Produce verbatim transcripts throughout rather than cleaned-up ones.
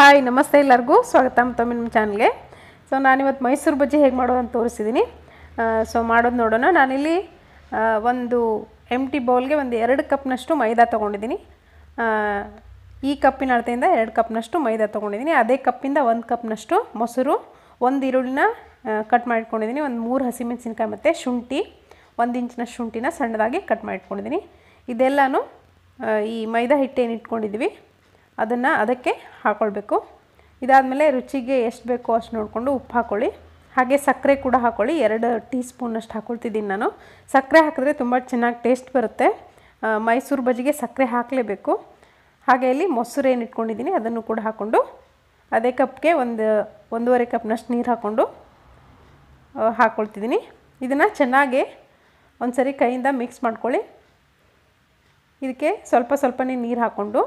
Hi ನಮಸ್ತೆ ಎಲ್ಲರಿಗೂ ಸ್ವಾಗತ ಮತ್ತೊಮ್ಮೆ ನಿಮ್ಮ ಚಾನಲ್ಗೆ. ಸೊ ನಾನಿವತ್ತು ಮೈಸೂರು ಬಜ್ಜಿ ಹೇಗೆ ಮಾಡೋದು ಅಂತ ತೋರಿಸಿದ್ದೀನಿ. ಸೊ ಮಾಡೋದು ನೋಡೋಣ. ನಾನಿಲ್ಲಿ ಒಂದು ಎಂಟಿ ಬೌಲ್ಗೆ ಒಂದು ಎರಡು ಕಪ್ನಷ್ಟು ಮೈದಾ ತೊಗೊಂಡಿದ್ದೀನಿ. ಈ ಕಪ್ಪಿನ ಅಳತೆಯಿಂದ ಎರಡು ಕಪ್ನಷ್ಟು ಮೈದಾ ತೊಗೊಂಡಿದ್ದೀನಿ. ಅದೇ ಕಪ್ಪಿಂದ ಒಂದು ಕಪ್ನಷ್ಟು ಮೊಸರು, ಒಂದು ಈರುಳ್ಳಿನ ಕಟ್ ಮಾಡಿಟ್ಕೊಂಡಿದ್ದೀನಿ, ಒಂದು ಮೂರು ಹಸಿಮೆಣಸಿನ್ಕಾಯಿ ಮತ್ತು ಶುಂಠಿ, ಒಂದು ಇಂಚಿನ ಶುಂಠಿನ ಸಣ್ಣದಾಗಿ ಕಟ್ ಮಾಡಿಟ್ಕೊಂಡಿದ್ದೀನಿ. ಇದೆಲ್ಲನೂ ಈ ಮೈದಾ ಹಿಟ್ಟೇನು ಇಟ್ಕೊಂಡಿದ್ವಿ ಅದನ್ನು ಅದಕ್ಕೆ ಹಾಕ್ಕೊಳ್ಬೇಕು. ಇದಾದಮೇಲೆ ರುಚಿಗೆ ಎಷ್ಟು ಬೇಕೋ ಅಷ್ಟು ನೋಡಿಕೊಂಡು ಉಪ್ಪು ಹಾಕ್ಕೊಳ್ಳಿ. ಹಾಗೆ ಸಕ್ಕರೆ ಕೂಡ ಹಾಕ್ಕೊಳ್ಳಿ. ಎರಡು ಟೀ ಸ್ಪೂನಷ್ಟು ಹಾಕ್ಕೊಳ್ತಿದ್ದೀನಿ ನಾನು. ಸಕ್ಕರೆ ಹಾಕಿದ್ರೆ ತುಂಬ ಚೆನ್ನಾಗಿ ಟೇಸ್ಟ್ ಬರುತ್ತೆ. ಮೈಸೂರು ಬಜ್ಜಿಗೆ ಸಕ್ಕರೆ ಹಾಕಲೇಬೇಕು. ಹಾಗೆ ಇಲ್ಲಿ ಮೊಸರು ಏನು ಇಟ್ಕೊಂಡಿದ್ದೀನಿ ಅದನ್ನು ಕೂಡ ಹಾಕ್ಕೊಂಡು ಅದೇ ಕಪ್ಗೆ ಒಂದು ಒಂದೂವರೆ ಕಪ್ನಷ್ಟು ನೀರು ಹಾಕ್ಕೊಂಡು ಹಾಕ್ಕೊಳ್ತಿದ್ದೀನಿ. ಇದನ್ನು ಚೆನ್ನಾಗಿ ಒಂದು ಸರಿ ಕೈಯಿಂದ ಮಿಕ್ಸ್ ಮಾಡ್ಕೊಳ್ಳಿ. ಇದಕ್ಕೆ ಸ್ವಲ್ಪ ಸ್ವಲ್ಪನೇ ನೀರು ಹಾಕ್ಕೊಂಡು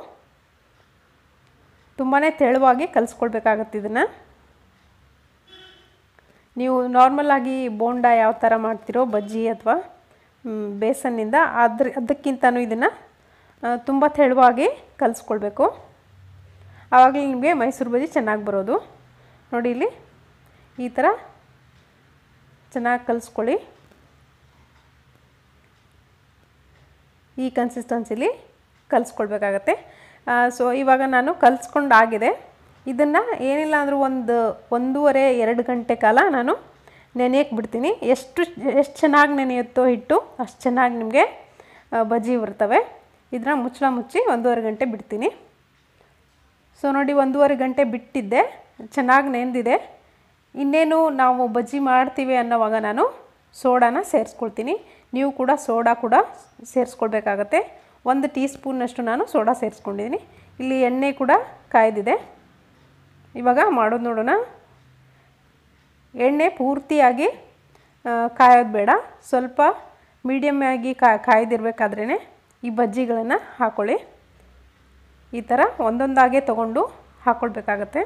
ತುಂಬಾ ತೆಳುವಾಗಿ ಕಲಿಸ್ಕೊಳ್ಬೇಕಾಗತ್ತೆ. ಇದನ್ನು ನೀವು ನಾರ್ಮಲಾಗಿ ಬೋಂಡ ಯಾವ ಥರ ಮಾಡ್ತಿರೋ ಬಜ್ಜಿ ಅಥವಾ ಬೇಸನ್ನಿಂದ ಅದ್ರ ಅದಕ್ಕಿಂತನೂ ಇದನ್ನು ತುಂಬ ತೆಳುವಾಗಿ ಕಲಿಸ್ಕೊಳ್ಬೇಕು. ಆವಾಗಲೇ ನಿಮಗೆ ಮೈಸೂರು ಬಜ್ಜಿ ಚೆನ್ನಾಗಿ ಬರೋದು. ನೋಡಿ ಇಲ್ಲಿ ಈ ಥರ ಚೆನ್ನಾಗಿ ಕಲಿಸ್ಕೊಳ್ಳಿ. ಈ ಕನ್ಸಿಸ್ಟೆನ್ಸಿಲಿ ಕಲಿಸ್ಕೊಳ್ಬೇಕಾಗತ್ತೆ. ಸೊ ಇವಾಗ ನಾನು ಕಲಿಸ್ಕೊಂಡಾಗಿದೆ. ಇದನ್ನು ಏನಿಲ್ಲ ಅಂದರೂ ಒಂದು ಒಂದೂವರೆ ಎರಡು ಗಂಟೆ ಕಾಲ ನಾನು ನೆನೆಯಕ್ಕೆ ಬಿಡ್ತೀನಿ. ಎಷ್ಟು ಎಷ್ಟು ಚೆನ್ನಾಗಿ ನೆನೆಯುತ್ತೋ ಹಿಟ್ಟು ಅಷ್ಟು ಚೆನ್ನಾಗಿ ನಿಮಗೆ ಬಜ್ಜಿ ಬರ್ತವೆ. ಇದನ್ನ ಮುಚ್ಚಳ ಮುಚ್ಚಿ ಒಂದೂವರೆ ಗಂಟೆ ಬಿಡ್ತೀನಿ. ಸೊ ನೋಡಿ, ಒಂದೂವರೆ ಗಂಟೆ ಬಿಟ್ಟಿದ್ದೆ, ಚೆನ್ನಾಗಿ ನೆಂದಿದೆ. ಇನ್ನೇನು ನಾವು ಬಜ್ಜಿ ಮಾಡ್ತೀವಿ ಅನ್ನೋವಾಗ ನಾನು ಸೋಡಾನ ಸೇರಿಸ್ಕೊಳ್ತೀನಿ. ನೀವು ಕೂಡ ಸೋಡಾ ಕೂಡ ಸೇರಿಸ್ಕೊಳ್ಬೇಕಾಗತ್ತೆ. ಒಂದು ಟೀ ಸ್ಪೂನ್ನಷ್ಟು ನಾನು ಸೋಡಾ ಸೇರಿಸ್ಕೊಂಡಿದ್ದೀನಿ. ಇಲ್ಲಿ ಎಣ್ಣೆ ಕೂಡ ಕಾಯ್ದಿದೆ. ಇವಾಗ ಮಾಡೋದು ನೋಡೋಣ. ಎಣ್ಣೆ ಪೂರ್ತಿಯಾಗಿ ಕಾಯೋದು ಬೇಡ, ಸ್ವಲ್ಪ ಮೀಡಿಯಮ್ ಆಗಿ ಕಾಯ್ದಿರಬೇಕಾದ್ರೇ ಈ ಬಜ್ಜಿಗಳನ್ನು ಹಾಕ್ಕೊಳ್ಳಿ. ಈ ಥರ ಒಂದೊಂದಾಗೆ ತೊಗೊಂಡು ಹಾಕ್ಕೊಳ್ಬೇಕಾಗತ್ತೆ.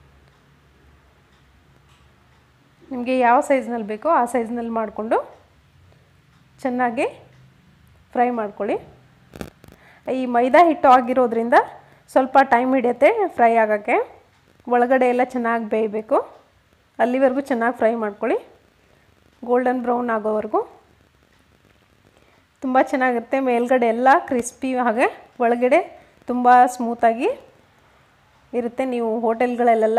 ನಿಮಗೆ ಯಾವ ಸೈಜ್ನಲ್ಲಿ ಬೇಕೋ ಆ ಸೈಜ್ನಲ್ಲಿ ಮಾಡಿಕೊಂಡು ಚೆನ್ನಾಗಿ ಫ್ರೈ ಮಾಡ್ಕೊಳ್ಳಿ. ಈ ಮೈದಾ ಹಿಟ್ಟು ಆಗಿರೋದ್ರಿಂದ ಸ್ವಲ್ಪ ಟೈಮ್ ಹಿಡಿಯುತ್ತೆ ಫ್ರೈ ಆಗೋಕ್ಕೆ. ಒಳಗಡೆ ಎಲ್ಲ ಚೆನ್ನಾಗಿ ಬೇಯಬೇಕು. ಅಲ್ಲಿವರೆಗೂ ಚೆನ್ನಾಗಿ ಫ್ರೈ ಮಾಡ್ಕೊಳ್ಳಿ, ಗೋಲ್ಡನ್ ಬ್ರೌನ್ ಆಗೋವರೆಗೂ. ತುಂಬ ಚೆನ್ನಾಗಿರುತ್ತೆ. ಮೇಲ್ಗಡೆ ಎಲ್ಲ ಕ್ರಿಸ್ಪಿ, ಹಾಗೆ ಒಳಗಡೆ ತುಂಬ ಸ್ಮೂತಾಗಿ ಇರುತ್ತೆ. ನೀವು ಹೋಟೆಲ್ಗಳಲ್ಲೆಲ್ಲ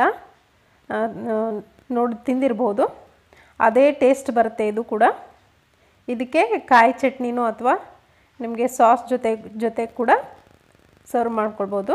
ನೋಡಿ ತಿಂದಿರ್ಬೋದು, ಅದೇ ಟೇಸ್ಟ್ ಬರುತ್ತೆ ಇದು ಕೂಡ. ಇದಕ್ಕೆ ಕಾಯಿ ಚಟ್ನಿನೂ ಅಥವಾ ನಿಮಗೆ ಸಾಸ್ ಜೊತೆ ಜೊತೆ ಕೂಡ ಸರ್ವ್ ಮಾಡ್ಕೊಳ್ಬೋದು.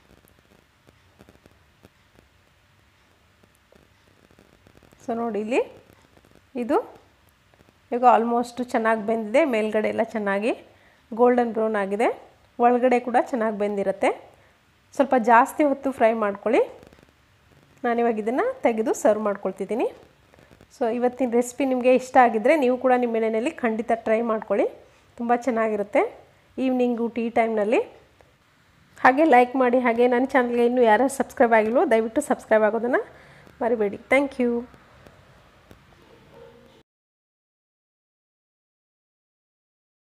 ಸೊ ನೋಡಿ ಇಲ್ಲಿ ಇದು ಈಗ ಆಲ್ಮೋಸ್ಟ್ ಚೆನ್ನಾಗಿ ಬೆಂದಿದೆ. ಮೇಲ್ಗಡೆ ಎಲ್ಲ ಚೆನ್ನಾಗಿ ಗೋಲ್ಡನ್ ಬ್ರೌನ್ ಆಗಿದೆ, ಒಳಗಡೆ ಕೂಡ ಚೆನ್ನಾಗಿ ಬೆಂದಿರುತ್ತೆ. ಸ್ವಲ್ಪ ಜಾಸ್ತಿ ಹೊತ್ತು ಫ್ರೈ ಮಾಡ್ಕೊಳ್ಳಿ. ನಾನಿವಾಗ ಇದನ್ನು ತೆಗೆದು ಸರ್ವ್ ಮಾಡ್ಕೊಳ್ತಿದ್ದೀನಿ. ಸೊ ಇವತ್ತಿನ ರೆಸಿಪಿ ನಿಮಗೆ ಇಷ್ಟ ಆಗಿದ್ದರೆ ನೀವು ಕೂಡ ನಿಮ್ಮ ಮನೆಯಲ್ಲಿ ಖಂಡಿತ ಟ್ರೈ ಮಾಡ್ಕೊಳ್ಳಿ. ತುಂಬ ಚೆನ್ನಾಗಿರುತ್ತೆ ಈವ್ನಿಂಗು ಟೀ ಟೈಮ್ನಲ್ಲಿ. ಹಾಗೆ ಲೈಕ್ ಮಾಡಿ. ಹಾಗೆ ನನ್ನ ಚಾನಲ್ಗೆ ಇನ್ನೂ ಯಾರು ಸಬ್ಸ್ಕ್ರೈಬ್ ಆಗಿಲ್ವೋ ದಯವಿಟ್ಟು ಸಬ್ಸ್ಕ್ರೈಬ್ ಆಗೋದನ್ನು ಮರಿಬೇಡಿ. Thank you.